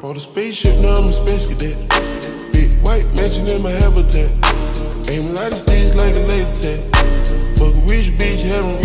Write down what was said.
Bought a spaceship, now I'm a space cadet. Big white mansion in my habitat. Aim a lot of sticks like a laser tag. Fuck a rich bitch, have 'em